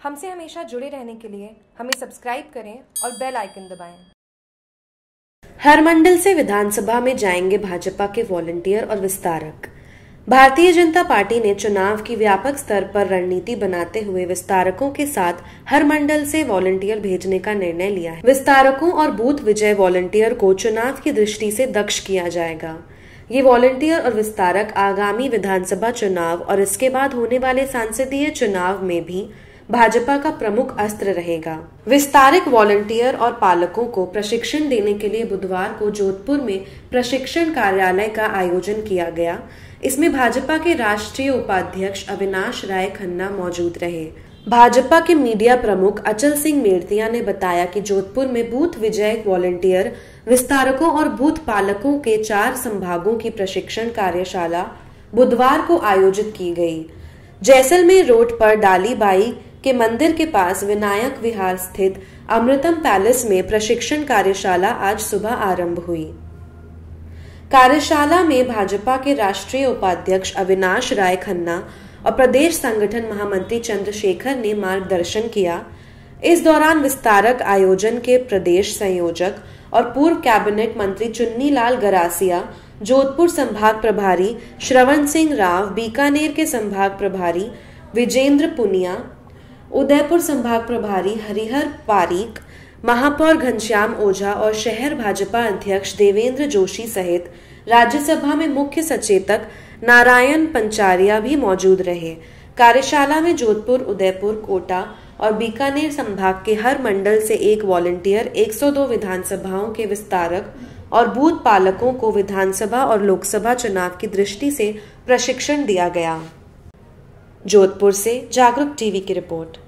हमसे हमेशा जुड़े रहने के लिए हमें सब्सक्राइब करें और बेल आइकन दबाएं। हर मंडल से विधानसभा में जाएंगे भाजपा के वॉलंटियर और विस्तारक। भारतीय जनता पार्टी ने चुनाव की व्यापक स्तर पर रणनीति बनाते हुए विस्तारकों के साथ हर मंडल से वॉलंटियर भेजने का निर्णय लिया है। विस्तारकों और बूथ विजय वॉलंटियर को चुनाव की दृष्टि से दक्ष किया जाएगा। ये वॉलंटियर और विस्तारक आगामी विधानसभा चुनाव और इसके बाद होने वाले सांसदीय चुनाव में भी भाजपा का प्रमुख अस्त्र रहेगा। विस्तारक वॉलंटियर और पालकों को प्रशिक्षण देने के लिए बुधवार को जोधपुर में प्रशिक्षण कार्यालय का आयोजन किया गया। इसमें भाजपा के राष्ट्रीय उपाध्यक्ष अविनाश राय खन्ना मौजूद रहे। भाजपा के मीडिया प्रमुख अचल सिंह मेड़तिया ने बताया कि जोधपुर में बूथ विजय वॉलंटियर, विस्तारकों और बूथ पालकों के 4 संभागों की प्रशिक्षण कार्यशाला बुधवार को आयोजित की गई। जैसलमेर रोड पर डालीबाई के मंदिर के पास विनायक विहार स्थित अमृतम पैलेस में प्रशिक्षण कार्यशाला आज सुबह आरंभ हुई। कार्यशाला में भाजपा के राष्ट्रीय उपाध्यक्ष अविनाश राय खन्ना और प्रदेश संगठन महामंत्री चंद्रशेखर ने मार्गदर्शन किया। इस दौरान विस्तारक आयोजन के प्रदेश संयोजक और पूर्व कैबिनेट मंत्री चुन्नी लाल गरासिया, जोधपुर संभाग प्रभारी श्रवण सिंह राव, बीकानेर के संभाग प्रभारी विजेंद्र पुनिया, उदयपुर संभाग प्रभारी हरिहर पारीक, महापौर घनश्याम ओझा और शहर भाजपा अध्यक्ष देवेंद्र जोशी सहित राज्यसभा में मुख्य सचेतक नारायण पंचारिया भी मौजूद रहे। कार्यशाला में जोधपुर, उदयपुर, कोटा और बीकानेर संभाग के हर मंडल से एक वॉलंटियर, 102 विधानसभाओं के विस्तारक और बूथ पालकों को विधानसभा और लोकसभा चुनाव की दृष्टि से प्रशिक्षण दिया गया। जोधपुर से जागरूक टीवी की रिपोर्ट।